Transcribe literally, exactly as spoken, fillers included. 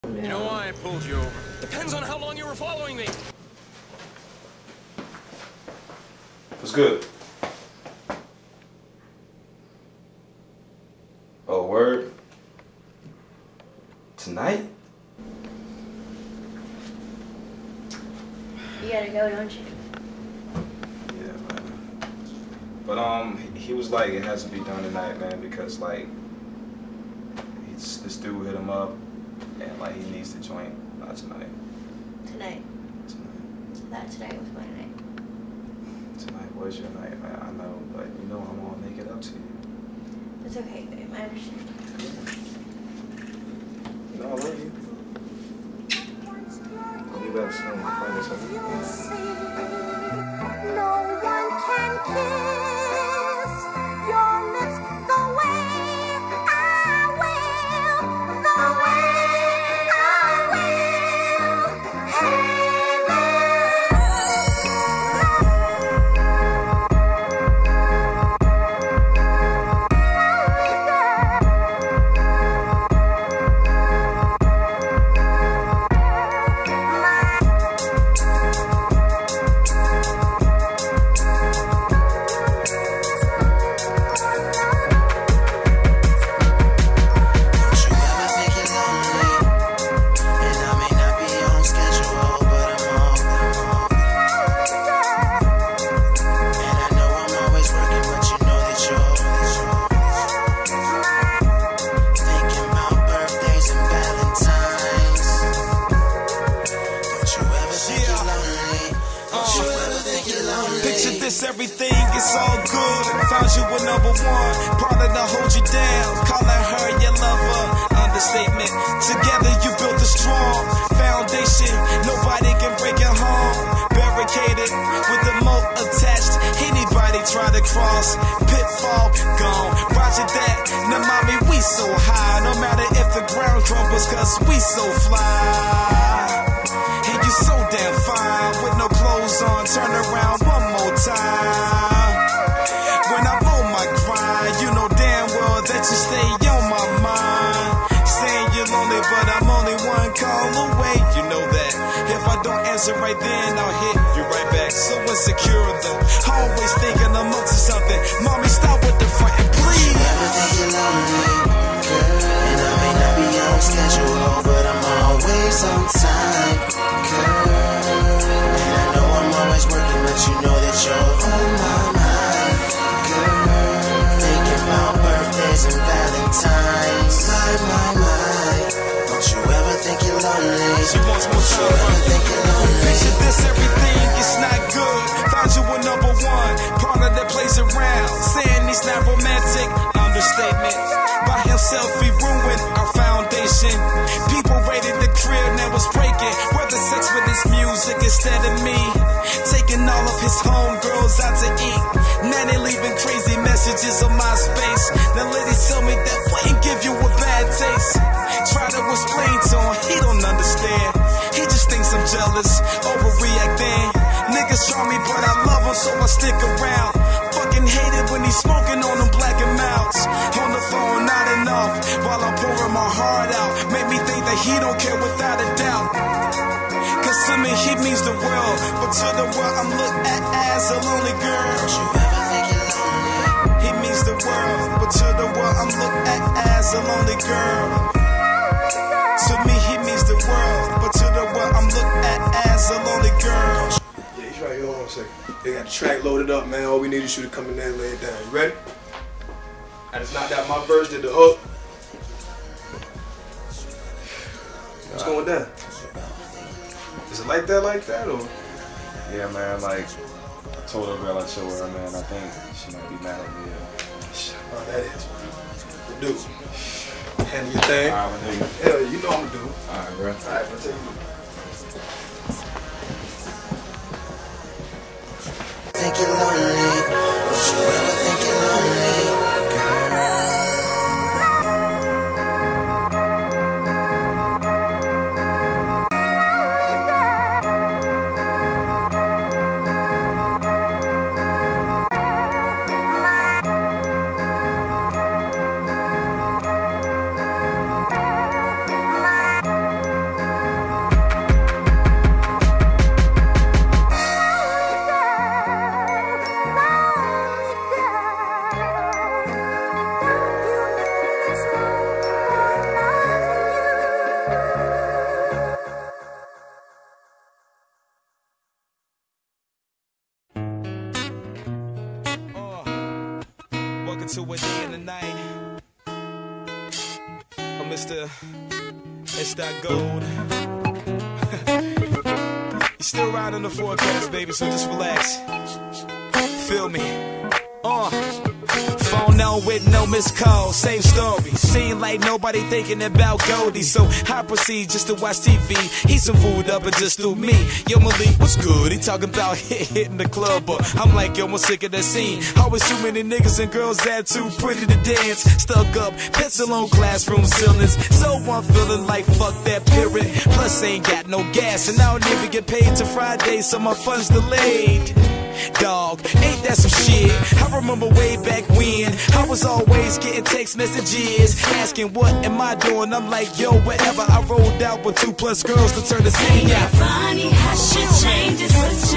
You know why I pulled you over? Depends on how long you were following me. What's good? Oh, word? Tonight? You gotta go, don't you? Yeah, man. But um, he was like, it has to be done tonight, man, because like, he's, this dude hit him up, and like he needs the joint. Not tonight. Tonight. Tonight. That tonight was my night. Tonight was your night, man. I know, but you know I'm gonna make it up to you. It's okay, babe. I understand. You know I love you. I'll be back soon. I'll find you something. No one can kiss your lips the way I will, the way I will. Hey, everything is all good. Found you a number one, partner to hold you down. Calling her your lover, understatement. Together you built a strong foundation. Nobody can break it home. Barricaded with the moat attached. Anybody try to cross, pitfall gone. Roger that. Now mommy, we so high. No matter if the ground crumbles, cause we so fly. And you so damn fine with no clothes on. Turn around one more time. When I'm on my grind, you know damn well that you stay on my mind. Saying you're lonely, but I'm only one call away. You know that. If I don't answer right then, I'll hit you right back. So insecure though, always thinking I'm up to something. Mommy, stop with the front and please. You ever think you're lonely, girl? And I may not be on schedule, but I'm always on time, girl. And I know I'm always working, but you know that you're on my mind, girl. Thinking about birthdays and Valentine's, my, my, my. Don't you ever think you're lonely? She wants more Don't you ever think you're lonely? Picture this, everything is not good. Found you a number one, partner that plays around. Saying he's not romantic, understatement. By himself, he ruined our foundation. People raided the crib, now it's breaking. Whether sex with his music instead of me. Taking all of his homegirls out to eat. Now they leaving crazy messages on my space. Now ladies tell me that wouldn't give you a bad taste. Try to explain to him, he don't understand. He just thinks I'm jealous, overreacting. Niggas try me, but I love him, so I stick around. Fucking hate it when he's smoking on them black and mouths. On the phone, not enough, while I'm pouring my heart out. Make me think that he don't care without a doubt. Cause to me, he means the world, but to the world, I'm looked at as a lonely girl. Don't you ever think you're lonely? He means the world, but to the world, I'm looked at as a lonely girl. To me, he means the world, but to the world, I'm looked at as a lonely girl. Yeah, he's right here. Hold on a second. They got the track loaded up, man. All we need is you to come in there and lay it down. You ready? I just knocked out my verse, did the hook. What's going down? Is it like that, like that, or? Yeah, man. Like I told her girl I chill with her, man. I think she might be mad at me. Oh, that is, man. Do. Handle your thing. All right, nigga. Hell, you know I'm gonna do. All right, bro. All right, I'll tell you. Think you're lonely? Don't you ever think you're lonely? to a day in the night. Oh, Mister It's that gold. You still riding the forecast, baby, so just relax. Feel me. Uh. Phone on with no missed call, same story. Seem like nobody thinking about Goldie, so I proceed just to watch T V. Eat some food up and just do me. Yo, Malik, what's good? He talking about hit, hitting the club, but I'm like, yo, I'm sick of that scene. Always too many niggas and girls that too pretty to dance. Stuck up, pencil on classroom ceilings. So I'm feeling like fuck that period. Plus, ain't got no gas, and I don't even get paid till Friday, so my funds delayed. Dog, ain't that some shit? I remember way back when I was always getting text messages asking what am I doing. I'm like, yo, whatever. I rolled out with two plus girls to turn the city out. Funny how shit changes with